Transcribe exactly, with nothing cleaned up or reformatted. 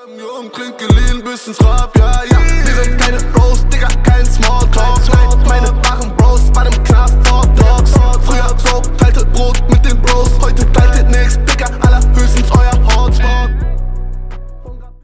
Jung, klingt geliehen bis ins Grab, ja, ja. Wir sind keine Rose